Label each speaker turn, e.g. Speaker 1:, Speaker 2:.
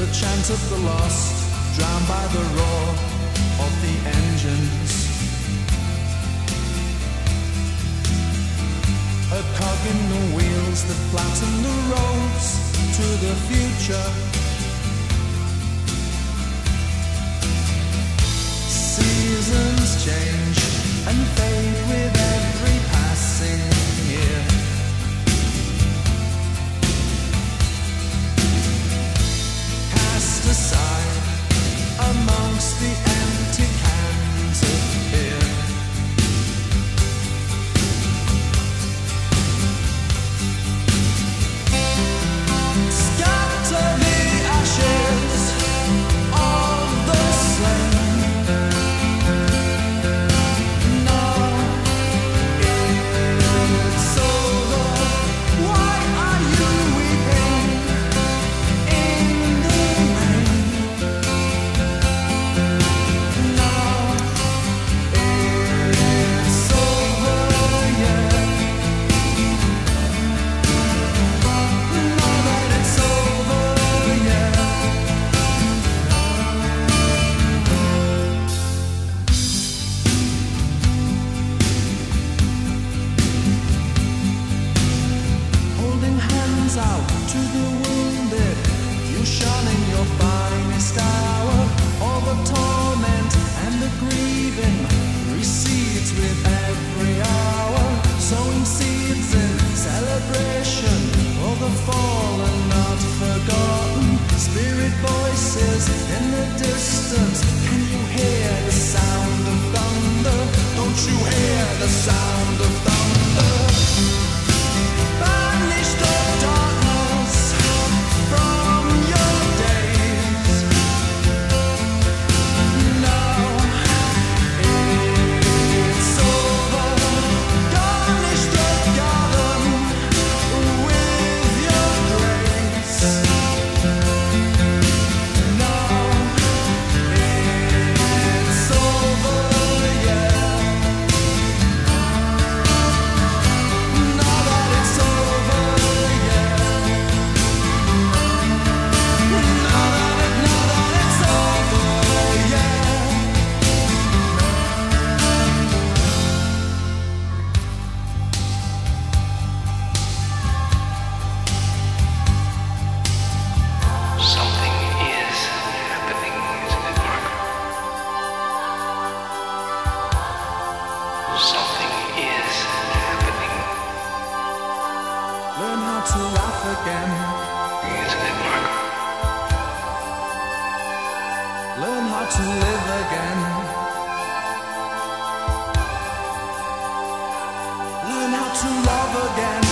Speaker 1: the chant of the lost, drowned by the roar of the engines. A cog in the wheels that flatten the roads to the future. Seasons change and fade with every passing year. Cast aside amongst the empty cans of beer. Scatter the ashes of the slain. Now it's over. Why are you weeping in the rain? Now it's over, yeah. Now that it's over, yeah. Holding hands out to the wounded, you shone in your finest hour. All the torment and the grieving recedes with every hour. Sowing seeds in celebration for the fallen, not forgotten. Spirit voices in the distance. Can you hear the sound of thunder? Don't you hear the sound of thunder? Banish the darkness from your days. Now it's over. Garnish the garden with your grace. Now it's over, yeah. Now that it's over, yeah. Now that it's over, yeah.
Speaker 2: Something is happening, isn't it, Mark? Something is happening,
Speaker 1: Learn how to laugh again.
Speaker 2: isn't it, Mark?
Speaker 1: Learn how to live again. Learn how to love again.